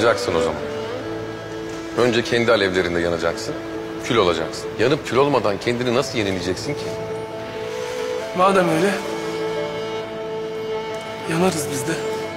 Yanacaksın o zaman. Önce kendi alevlerinde yanacaksın, kül olacaksın. Yanıp kül olmadan kendini nasıl yenileyeceksin ki? Madem öyle, yanarız biz de.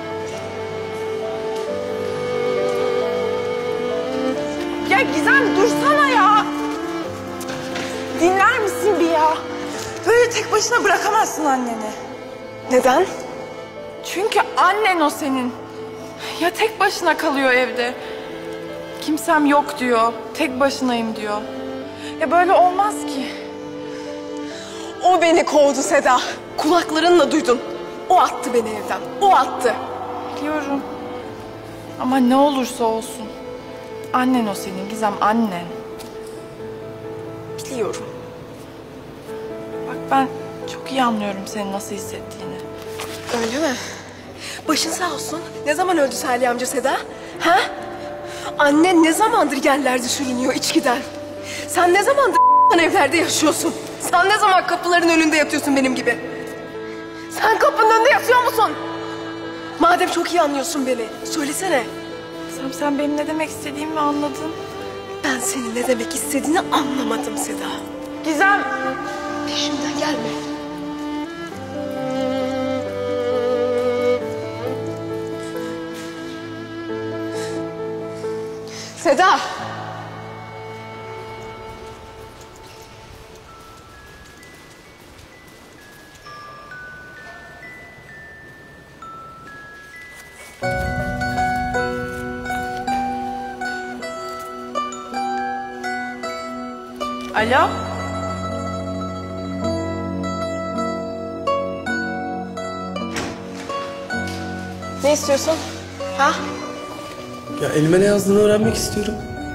Ya Gizem dursana ya. Dinler misin bir ya? Böyle tek başına bırakamazsın anneni. Neden? Çünkü annen o senin. Ya tek başına kalıyor evde. Kimsem yok diyor. Tek başınayım diyor. Ya böyle olmaz ki. O beni kovdu Seda. Kulaklarınla duydun. O attı beni evden. O attı. Biliyorum. Ama ne olursa olsun. Annen o senin Gizem, annen. Biliyorum. Bak ben çok iyi anlıyorum senin nasıl hissettiğini. Öyle mi? Başın sağ olsun. Ne zaman öldü Salih amca Seda? Ha? Annen ne zamandır yerlerde sürünüyor içkiden? Sen ne zamandır evlerde yaşıyorsun? Sen ne zaman kapıların önünde yatıyorsun benim gibi? Sen kapının önünde yatıyor musun? Madem çok iyi anlıyorsun beni, söylesene. Sen benim ne demek istediğimi anladın. Ben senin ne demek istediğini anlamadım Seda. Gizem! Peşimden gelme. Seda! Alo? Ne istiyorsun? Ha? Ya elime ne yazdığını öğrenmek istiyorum.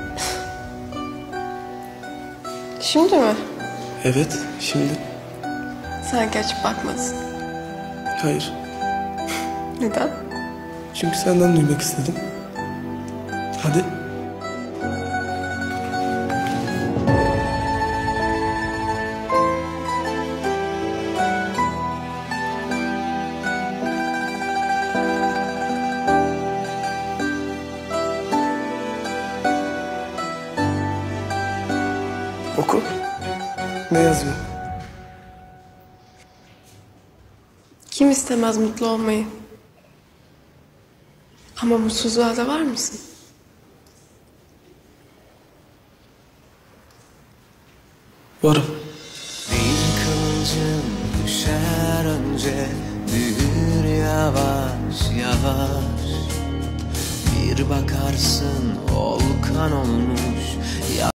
Şimdi mi? Evet, şimdi. Sen geç bakmadın. Hayır. Neden? Çünkü senden duymak istedim. Hadi. Oku. Ne yazıyor? Kim istemez mutlu olmayı? Ama mutsuzluğa da var mısın? Varım. Bir kılıcım düşer önce, büyür yavaş yavaş. Bir bakarsın volkan olmuş.